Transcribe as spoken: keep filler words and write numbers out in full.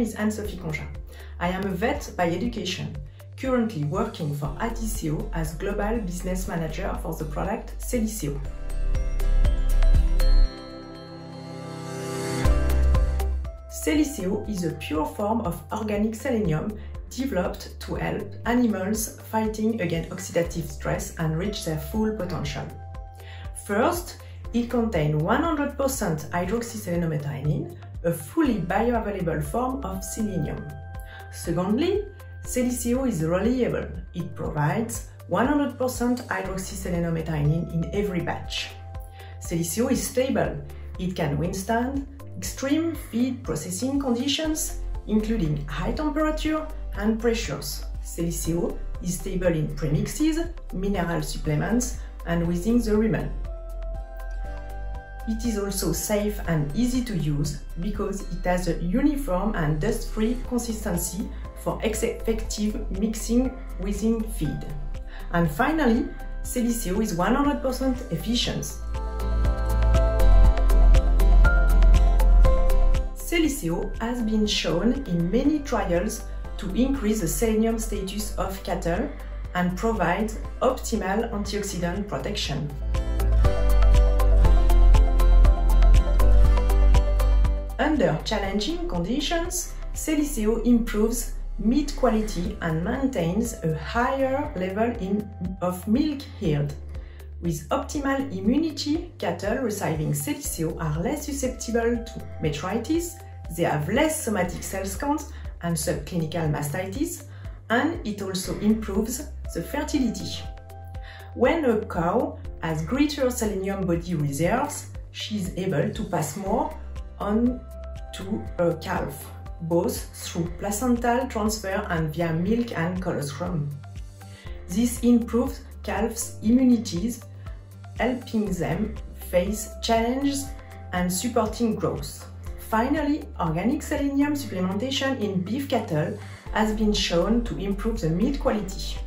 is Anne-Sophie Conja. I am a vet by education, currently working for Adisseo as Global Business Manager for the product Seliseo. Seliseo is a pure form of organic selenium developed to help animals fighting against oxidative stress and reach their full potential. First, it contains one hundred percent hydroxyselenomethylamine, a fully bioavailable form of selenium. Secondly, Seliseo is reliable. It provides one hundred percent hydroxyselenomethylamine in every batch. Seliseo is stable. It can withstand extreme feed processing conditions, including high temperature and pressures. Seliseo is stable in premixes, mineral supplements, and within the rumen. It is also safe and easy to use because it has a uniform and dust-free consistency for effective mixing within feed. And finally, Seliseo is one hundred percent efficient. Seliseo has been shown in many trials to increase the selenium status of cattle and provide optimal antioxidant protection. Under challenging conditions, Seliseo improves meat quality and maintains a higher level in, of milk yield. With optimal immunity, cattle receiving Seliseo are less susceptible to metritis, they have less somatic cell counts and subclinical mastitis, and it also improves the fertility. When a cow has greater selenium body reserves, she is able to pass more on to a calf, both through placental transfer and via milk and colostrum. This improves calves' immunities, helping them face challenges and supporting growth. Finally, organic selenium supplementation in beef cattle has been shown to improve the meat quality.